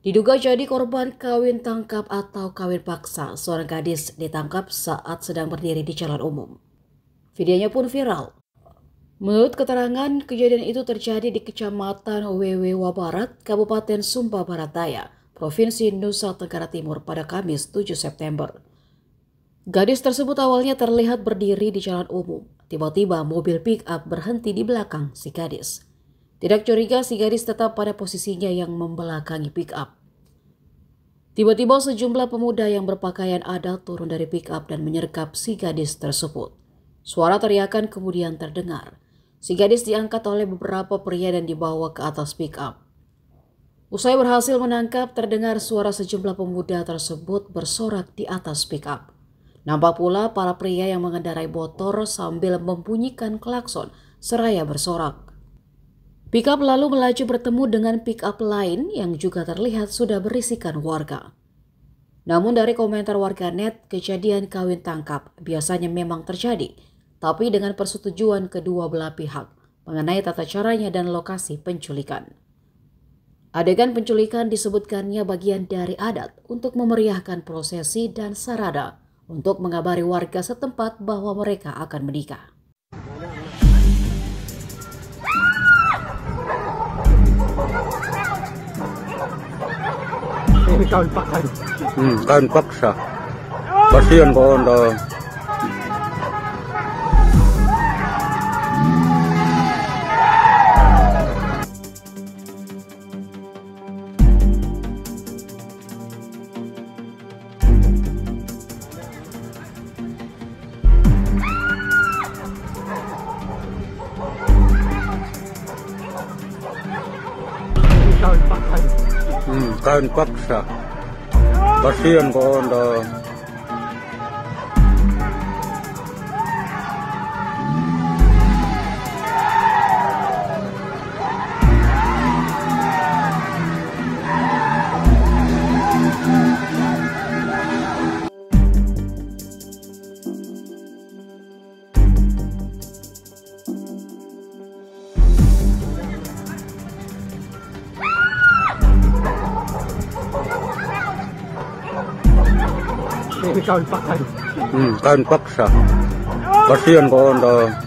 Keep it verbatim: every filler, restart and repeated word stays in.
Diduga jadi korban kawin tangkap atau kawin paksa, seorang gadis ditangkap saat sedang berdiri di jalan umum. Videonya pun viral. Menurut keterangan, kejadian itu terjadi di Kecamatan Wewewa Barat, Kabupaten Sumba Barat Daya, Provinsi Nusa Tenggara Timur pada Kamis tujuh September. Gadis tersebut awalnya terlihat berdiri di jalan umum. Tiba-tiba mobil pick-up berhenti di belakang si gadis. Tidak curiga, si gadis tetap pada posisinya yang membelakangi pick-up. Tiba-tiba sejumlah pemuda yang berpakaian adat turun dari pick-up dan menyergap si gadis tersebut. Suara teriakan kemudian terdengar. Si gadis diangkat oleh beberapa pria dan dibawa ke atas pick-up. Usai berhasil menangkap, terdengar suara sejumlah pemuda tersebut bersorak di atas pick-up. Nampak pula para pria yang mengendarai motor sambil membunyikan klakson seraya bersorak. Pick-up lalu melaju bertemu dengan pick-up lain yang juga terlihat sudah berisikan warga. Namun dari komentar warganet, kejadian kawin tangkap biasanya memang terjadi, tapi dengan persetujuan kedua belah pihak mengenai tata caranya dan lokasi penculikan. Adegan penculikan disebutkannya bagian dari adat untuk memeriahkan prosesi dan sarada untuk mengabari warga setempat bahwa mereka akan menikah. Ini kawin paksa. Hmm, kawin paksa. Kasihan kok Anda. Ini kawin paksa. Hmm, kawin paksa. Kasihan kok Anda. Ini kawin paksa. Hmm, kawin paksa. Kasihan kok Anda.